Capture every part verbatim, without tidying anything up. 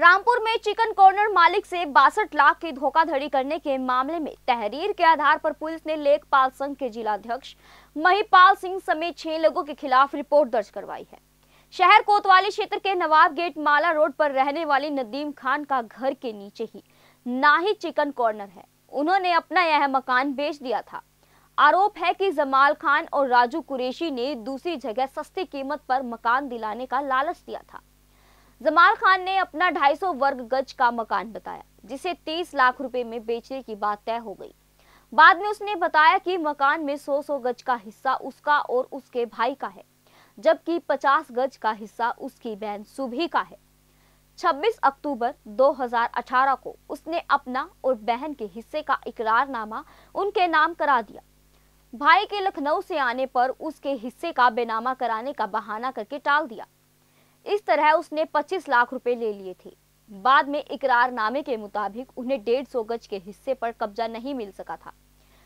रामपुर में chicken corner मालिक से बासठ लाख की धोखाधड़ी करने के मामले में तहरीर के आधार पर पुलिस ने लेखपाल संघ के जिलाध्यक्ष महिपाल सिंह समेत छह लोगों के खिलाफ रिपोर्ट दर्ज करवाई है। शहर कोतवाली क्षेत्र के नवाब गेट माला रोड पर रहने वाली नदीम खान का घर के नीचे ही नाही चिकन कॉर्नर है। उन्होंने अपना यह मकान बेच दिया था। आरोप है कि जमाल खान और राजू कुरैशी ने दूसरी जगह सस्ती कीमत पर मकान दिलाने का लालच दिया था। जमाल खान ने अपना ढाई सौ वर्ग गज का मकान बताया, जिसे तीस लाख रुपए में बेचने की बात तय हो गई। बाद में उसने बताया कि मकान में सौ सौ गज का हिस्सा उसका और उसके भाई का है, जबकि पचास गज का हिस्सा उसकी बहन सुभी का है। छब्बीस अक्टूबर दो हज़ार अठारह को उसने अपना और बहन के हिस्से का इकरारनामा उनके नाम करा दिया। भाई के लखनऊ से आने पर उसके हिस्से का बेनामा कराने का बहाना करके टाल दिया। इस तरह उसने पच्चीस लाख रुपए ले लिए थे। बाद में इकरारनामे के मुताबिक उन्हें डेढ़ सौ गज के हिस्से पर कब्जा नहीं मिल सका था।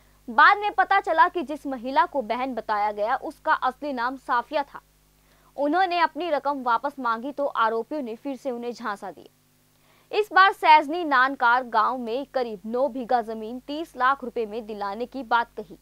बाद में पता चला कि जिस महिला को बहन बताया गया उसका असली नाम साफिया था। उन्होंने अपनी रकम वापस मांगी तो आरोपियों ने फिर से उन्हें झांसा दिया। इस बार सैजनी नानकार गांव में करीब नौ बीघा जमीन तीस लाख रुपए में दिलाने की बात कही।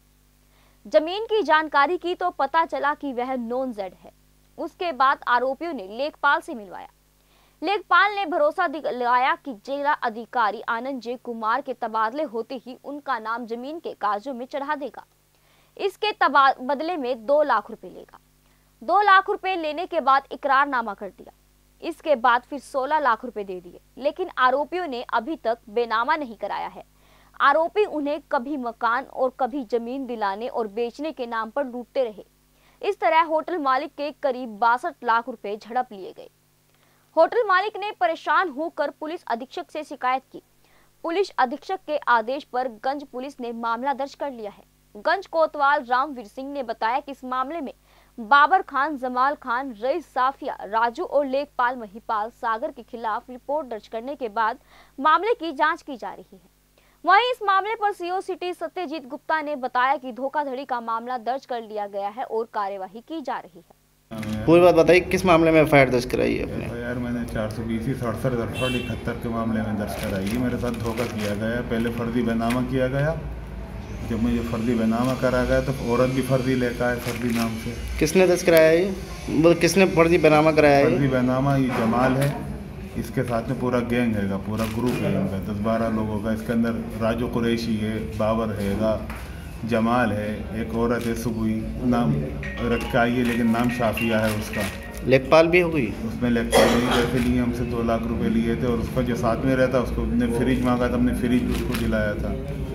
जमीन की जानकारी की तो पता चला कि वह नॉन जेड है। उसके बाद आरोपियों ने लेखपाल से मिलवाया। लेखपाल ने भरोसा दिलाया कि जिला अधिकारी आनंद जे कुमार के तबादले होते ही उनका नाम जमीन के कागजों में चढ़ा देगा। इसके बदले में दो लाख रुपए लेगा। दो लाख रुपए लेने के बाद इकरारनामा कर दिया। इसके बाद फिर सोलह लाख रुपए दे दिए, लेकिन आरोपियों ने अभी तक बेनामा नहीं कराया है। आरोपी उन्हें कभी मकान और कभी जमीन दिलाने और बेचने के नाम पर लूटते रहे। इस तरह होटल मालिक के करीब बासठ लाख रुपए झड़प लिए गए। होटल मालिक ने परेशान होकर पुलिस अधीक्षक से शिकायत की। पुलिस अधीक्षक के आदेश पर गंज पुलिस ने मामला दर्ज कर लिया है। गंज कोतवाल रामवीर सिंह ने बताया कि इस मामले में बाबर खान, जमाल खान, रईस साफिया, राजू और लेखपाल महिपाल सागर के खिलाफ रिपोर्ट दर्ज करने के बाद मामले की जाँच की जा रही है। वहीं इस मामले पर सीओ सिटी सत्यजीत गुप्ता ने बताया कि धोखाधड़ी का मामला दर्ज कर लिया गया है और कार्यवाही की जा रही है। पूरी बात बताइए, किस मामले में एफआईआर दर्ज कराई है आपने? यार मैंने चार सौ बीस सड़सठ अड़सठ इकहत्तर के मामले में दर्ज कराई है। मेरे साथ धोखा किया गया। पहले फर्जी बेनामा किया गया। जब मुझे फर्जी बेनामा करा गया तो औरत भी फर्जी लेकर आए फर्जी नाम से। किसने दर्ज कराया है? मतलब किसने फर्जी बेनामा कराया है? फर्जी बेनामा ये जमाल है, इसके साथ में पूरा गैंग हैगा, पूरा ग्रुप है इनका, दस बारह लोगों का। इसके अंदर राजू कुरैशी है, बाबर हैगा, जमाल है, एक औरत है सुबुई, नाम रख के आई है लेकिन नाम शाफिया है उसका। लेखपाल भी हो गई उसमें लेखपाल भी पैसे लिए, हमसे दो लाख रुपए लिए थे। और उसका जो साथ में रहता उसको हमने फ्रिज मांगा था, हमने फ्रिज उसको दिलाया था।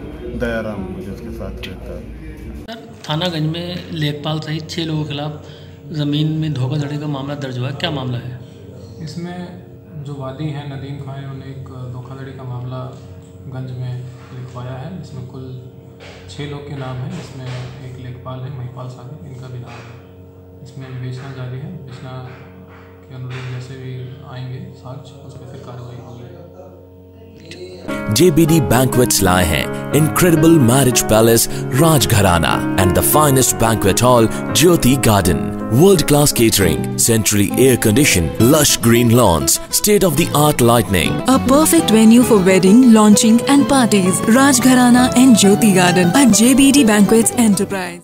दयाराम जो उसके साथ रहता है। सर, थानागंज में लेखपाल सहित छः लोगों के खिलाफ ज़मीन में धोखाधड़ी का मामला दर्ज हुआ है। क्या मामला है इसमें? जो वादी हैं नदीम खान, उन्होंने एक धोखाधड़ी का मामला गंज में लिखवाया है। इसमें कुल छः लोग के नाम हैं। इसमें एक लेखपाल है, महिपाल सागर, इनका भी नाम है। इसमें विवेचना जारी है। विवेचना के अनुरूप जैसे भी आएंगे साक्ष्य, उस पर फिर कार्रवाई होगी। J B D Banquets लाए हैं Incredible Marriage Palace Rajgharana and the finest banquet hall Jyoti Garden. World-class catering, centrally air-conditioned, lush green lawns, state-of-the-art lighting. A perfect venue for wedding, launching and parties. Rajgharana and Jyoti Garden at J B D Banquets Enterprise.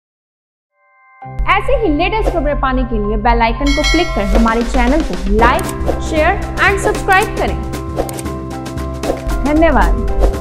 ऐसे ही latest खबरें पाने के लिए bell icon को click कर हमारे channel को like, share and subscribe करें। धन्यवाद।